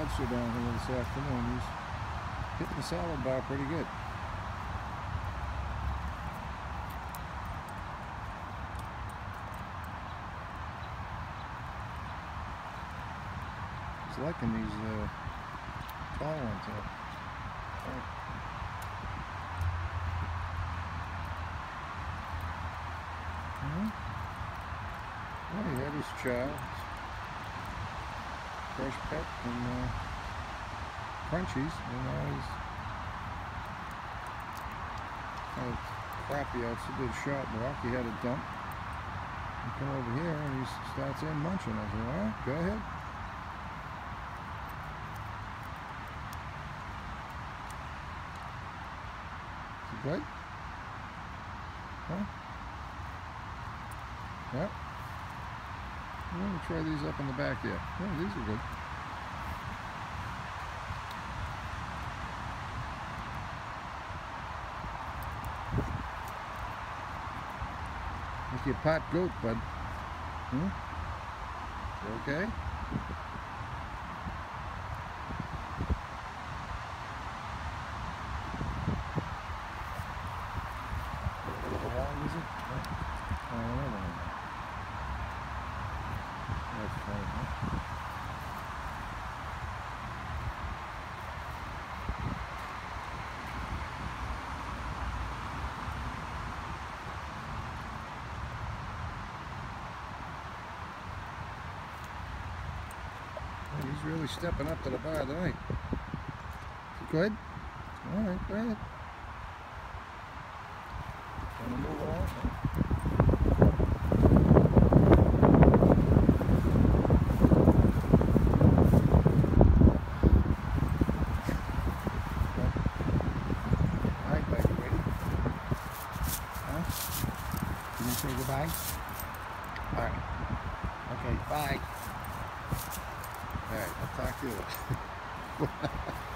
Webster down here this afternoon. He's hitting the salad bar pretty good. He's liking these tall ones up. Well, he had his child, fresh pet, and crunchies, and now he's kind of crappy out, so did a shot block. He had a dump. He come over here and he starts in munching. I said, all right, go ahead. Is it good? Huh? Yep. I'm going to try these up in the back here. Yeah, these are good. Like your pot goat, bud. You okay? How long is it? I don't know. That's funny, huh? He's really stepping up to the bar tonight. Good? All right, go ahead. Want to move along? All right, baby, ready? Huh? Can you say goodbye? All right. Okay, bye. All right, I'll talk to you.